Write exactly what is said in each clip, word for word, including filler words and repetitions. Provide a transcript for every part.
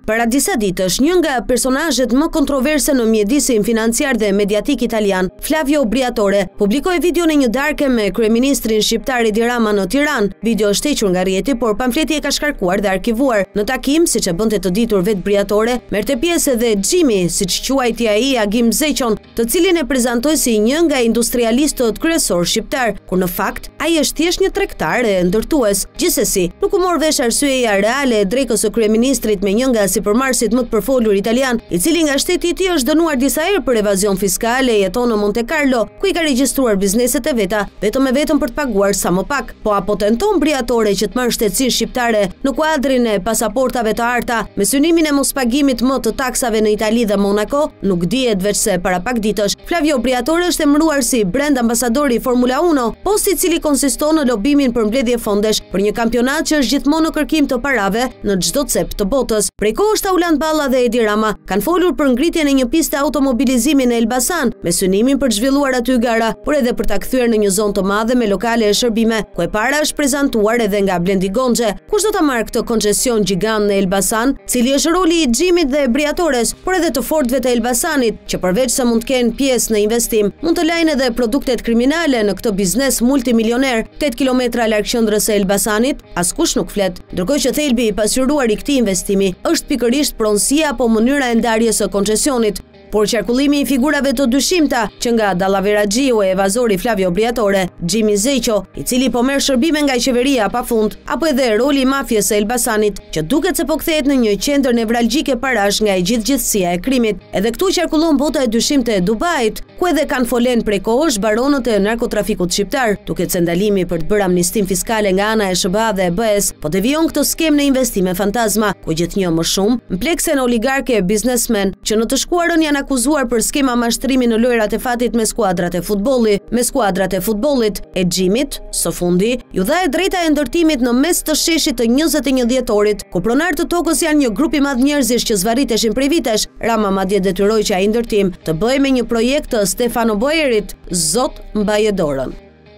Para disa ditësh, një nga personazhet më kontroverse në mjedisin financiar dhe mediatik italian, Flavio Briatore, publikoi videon e një darke me kryeministrin shqiptar Edi Rama në Tiranë. Video është hequr nga rrjeti, por pamfleti e ka shkarkuar dhe arkivuar. Në takim, siç e bënte të ditur vet Briatore, merrte pjesë edhe Xhimi, siç quajti ai Agim Zeqon, të cilin e prezantoi si një nga industrialistët kryesor shqiptar, kur në fakt ai është thjesht një tregtar e ndërtues. Gjithsesi, nuk u mor vesh arsyeja reale e drekës së kryeministrit me një nga sipërmarrësit më të përfolur italian, i cili nga shteti i tij është dënuar disa herë për evazion fiskal e jeton në Monte Carlo, ku i ka regjistruar bizneset e veta, vetëm e vetëm për të paguar sa më pak. Po apo tenton Briatore që të marrë shtetësinë shqiptare në kuadrin e pasaportave të arta, me synimin e mospagimit më të taksave në Itali dhe Monaco? Nuk dihet, veç se para pak ditësh Flavio Briatore është emëruar si brand ambasadori i Formula uno, posti i cili konsiston në lobimin për mbledhje fondesh për një kampionat që është gjithmonë në kërkim të parave në çdo cep të botës. Prej kohësh Taulant Balla dhe Edi Rama kanë folur për ngritjen e një piste automobilizimi në Elbasan, me synimin për të zhvilluar aty gara, por edhe për ta kthyer në një zonë të madhe me lokale e shërbime, ku e para është prezantuar edhe nga Blendi Gonxhe. Kush do ta marrë këtë koncesion gjigant në Elbasan, cili është roli i Xhimit dhe Briatores, por edhe të fortëve të Elbasanit, që përveç se mund të kenë pjesë në investim, mund të lajnë edhe produktet kriminale në këtë biznes multimilioner. tetë kilometra larg qendrës së Elbasanit, askush nuk flet, ndërkohë që thelbi i pasqyruar i këtij investimi është pikërisht pronësia apo mënyra e ndarjes së koncesionit. Por qarkullimi i figurave të dyshimta, që nga Dallavera-Xhiu e evazori Flavio Briatore, Xhimi Zeqo, i cili po merr shërbime nga qeveria pafund, apo edhe roli i mafjes së Elbasanit, që duket se po kthehet në një qendër nevralgjike parash nga e gjithëgjithësia e krimit. Edhe këtu qarkullon bota e dyshimte e Dubait, ku edhe kanë folen prej kohësh baronët e narkotrafikut shqiptar, duket se ndalimi për të bërë amnistim fiskale nga ana e S B A dhe E B E S po devijon këtë skem në investime fantazma, ku gjithnjë më shumë mpleksen oligarke e biznesmen që në të shkuarën janë akuzuar për skema mashtrimi në lojrat e fatit me skuadrat e futbollit, me skuadrat e futbollit e Xhimit, së fundi, ju dha e drejta e ndërtimit në mes të sheshit të njëzet e një dhjetorit, ku pronar të tokës janë një grup i madh njerëzish që zvarriteshin prej vitesh. Rama madje detyroi që ai ndërtim të bëjë me një projekt të Stefano Boerit, Zot mbaje dorën.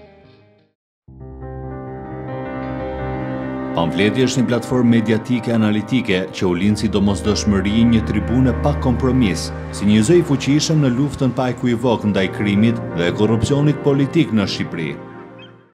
Pamfleti është një platformë mediatike analitike që u lind si domosdoshmëri një tribune pa kompromis, si një zë i fuqishëm në luftën pa ekuivok ndaj krimit dhe korrupsionit politik në Shqipëri.